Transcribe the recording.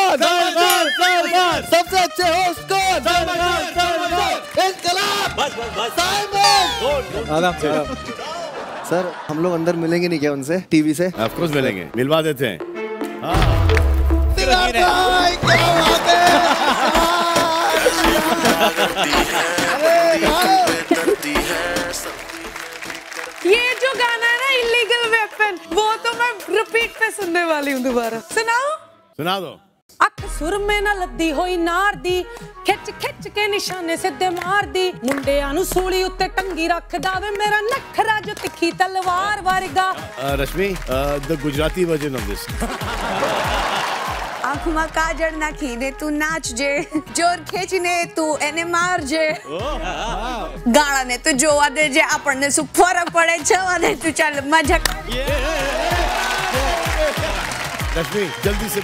कौन? सलमान। सबसे अच्छे होस्ट कौन? सलमान। इनकलाब। बस साइमन। आराम से। सर हम लोग अंदर मिलेंगे नहीं क्या उनसे टीवी से? ऑफ कोर्स मिलेंगे, मिलवा देते हैं। ये जो गाना है ना इलीगल वेपन, वो तो मैं रिपीट पे सुनने वाली हूँ दोबारा। सुनाओ? सुना दो। अख सुर में ना लद्दी होई नार दी, खिच खिच के निशाने सिद्धे मार दी, मुंडियां नू सूली उत्ते टंगी रख दावे, मेरा नखरा जो तिखी तलवार वर्गा। Rashmi, the Gujarati version of this. આંખમાં કાજળ નાખી ને તું નાચજે, જોર ખેંચીને તું એને મારજે, ગાળાને તું જોવા દેજે, આપણને શું ફરક પડે, જવા દે તું, ચાલ મજા કર। रश्मि जल्दी से